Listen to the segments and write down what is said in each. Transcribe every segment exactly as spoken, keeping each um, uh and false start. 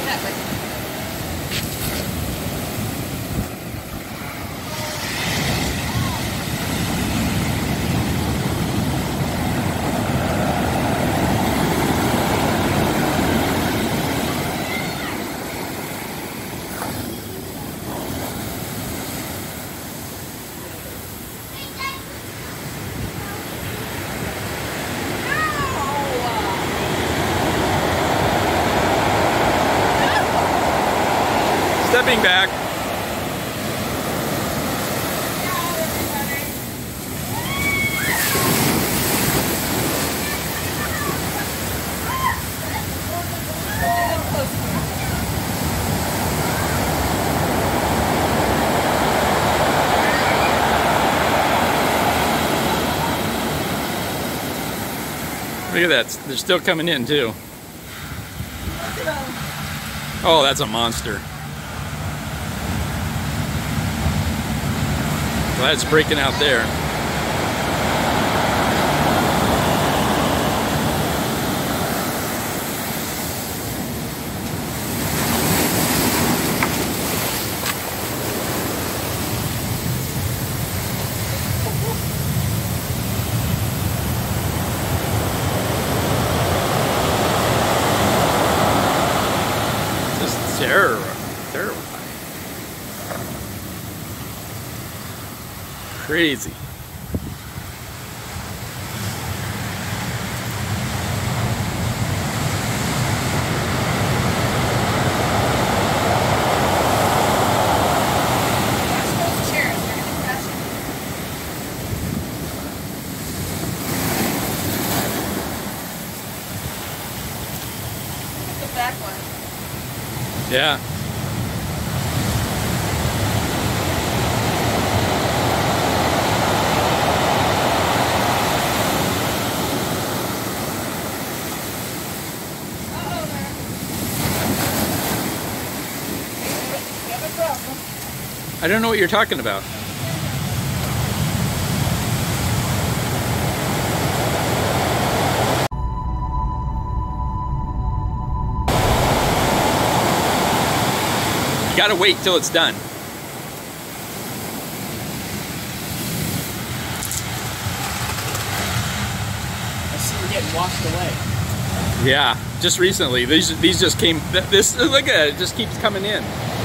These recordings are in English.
Exactly. Stepping back. Look at that. They're still coming in too. Oh, that's a monster. Glad it's breaking out there. Just terror, terrifying. Crazy. The back one. Yeah. I don't know what you're talking about. You gotta wait till it's done. I see we're getting washed away. Yeah, just recently. These these just came. This look at it. It just keeps coming in.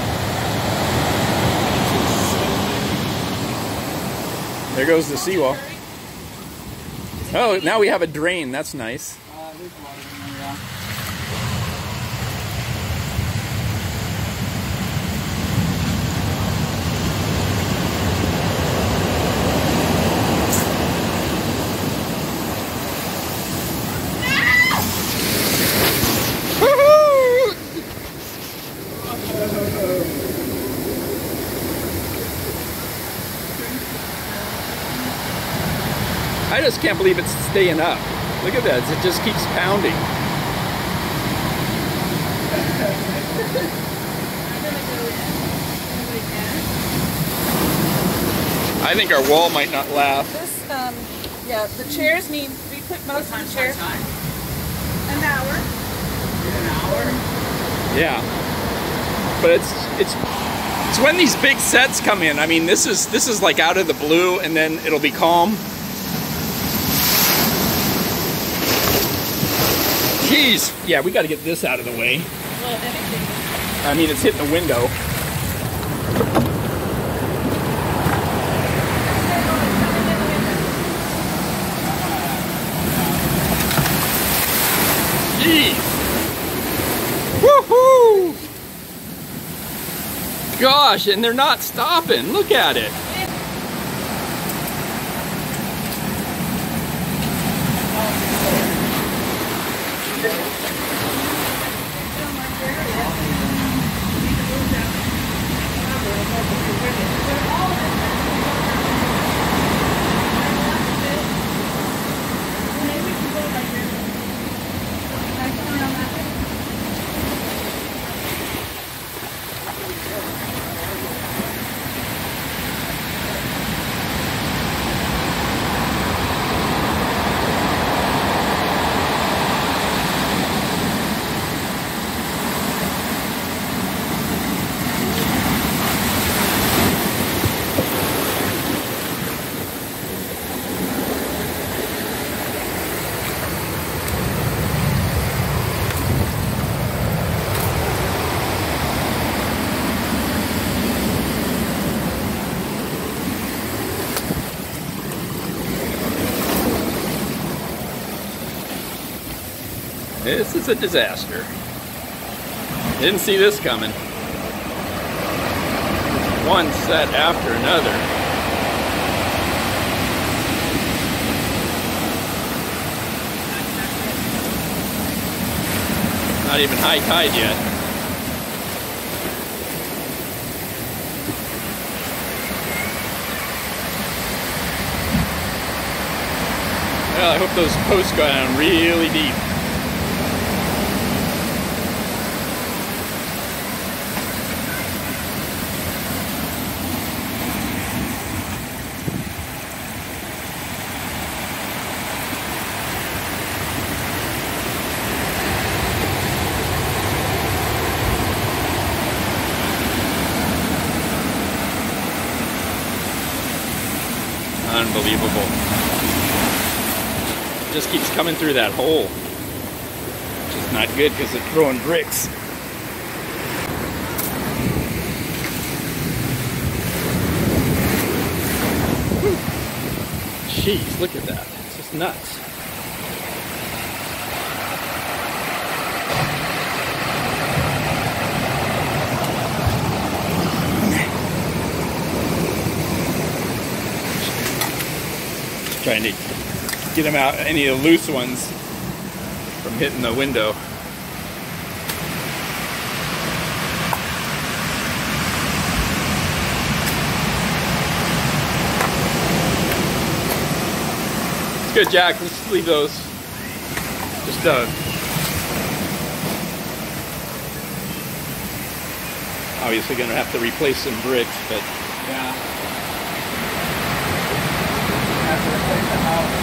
There goes the seawall. Oh, now we have a drain. That's nice. Uh, there's water in there, yeah. I just can't believe it's staying up. Look at that, it just keeps pounding. I think our wall might not last. This, um, yeah, the chairs need, we put most of the chairs. An hour. An hour? Yeah. But it's, it's, it's when these big sets come in. I mean, this is, this is like out of the blue and then it'll be calm. Jeez. Yeah, we got to get this out of the way. Well, anything. I mean, it's hitting the window. Jeez. Woohoo! Gosh, and they're not stopping. Look at it. This is a disaster. Didn't see this coming. One set after another. Not even high tide yet. Well, I hope those posts go down really deep. Unbelievable. It just keeps coming through that hole. Which is not good because it's throwing bricks. Whew. Jeez, look at that. It's just nuts. Trying to get them out, any of the loose ones from hitting the window. It's good, Jack. Let's leave those. Just done. Obviously gonna have to replace some bricks, but Yeah. Have to replace the house.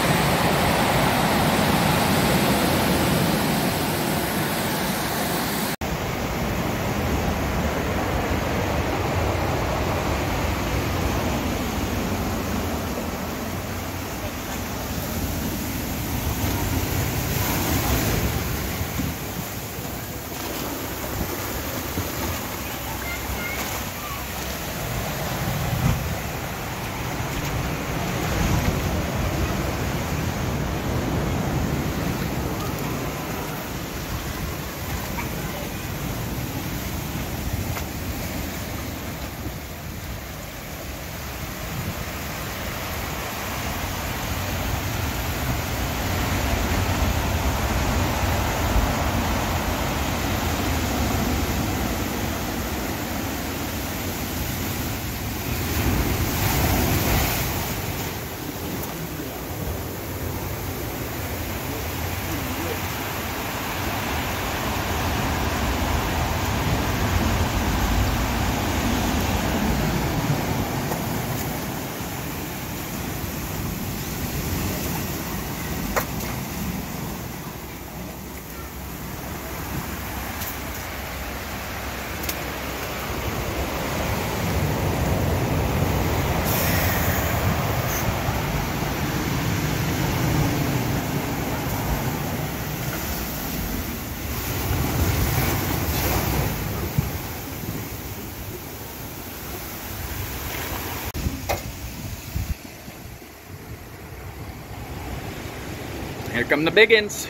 here come the biggins.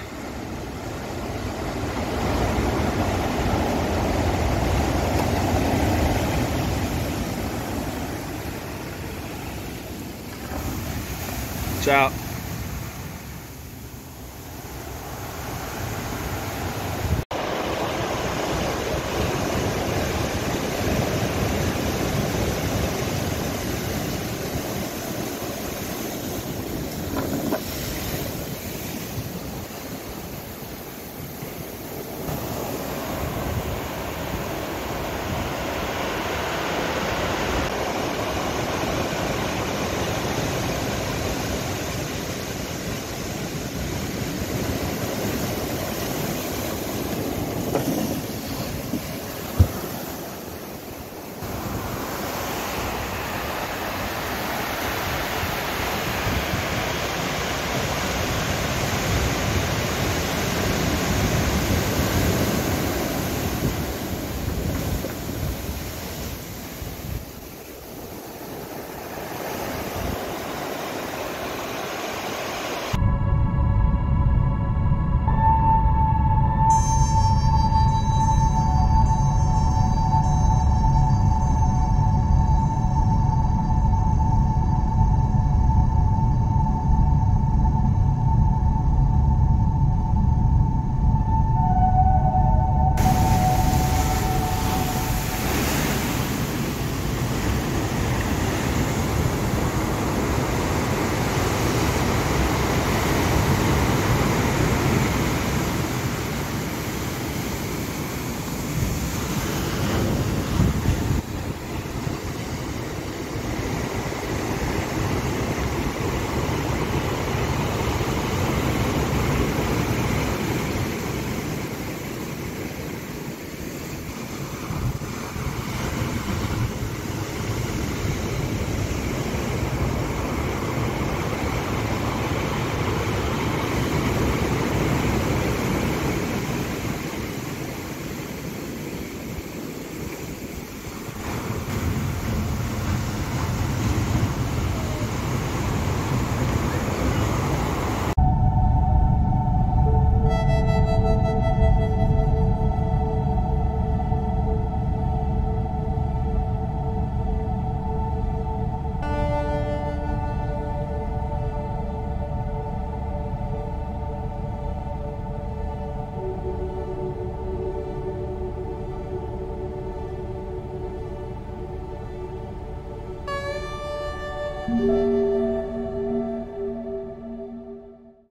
Watch out. Bye.